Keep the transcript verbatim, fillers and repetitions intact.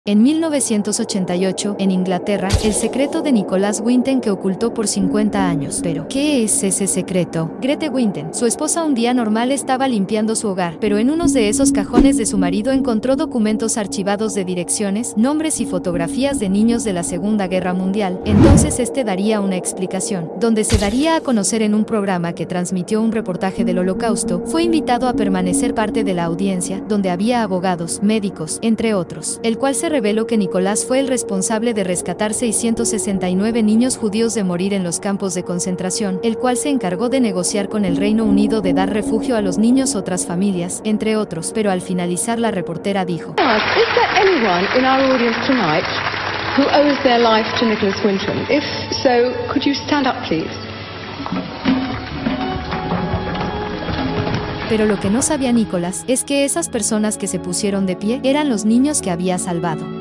En mil novecientos ochenta y ocho, en Inglaterra, el secreto de Nicholas Winton que ocultó por cincuenta años. Pero, ¿qué es ese secreto? Grete Winton, su esposa, un día normal estaba limpiando su hogar, pero en uno de esos cajones de su marido encontró documentos archivados de direcciones, nombres y fotografías de niños de la Segunda Guerra Mundial. Entonces este daría una explicación, donde se daría a conocer en un programa que transmitió un reportaje del Holocausto. Fue invitado a permanecer parte de la audiencia, donde había abogados, médicos, entre otros, el cual se reveló que Nicolás fue el responsable de rescatar seiscientos sesenta y nueve niños judíos de morir en los campos de concentración, el cual se encargó de negociar con el Reino Unido de dar refugio a los niños otras familias, entre otros, pero al finalizar la reportera dijo: Is there anyone in our audience tonight who owes their life to Nicholas Winton? If so, could you stand up, please? Pero lo que no sabía Nicholas es que esas personas que se pusieron de pie eran los niños que había salvado.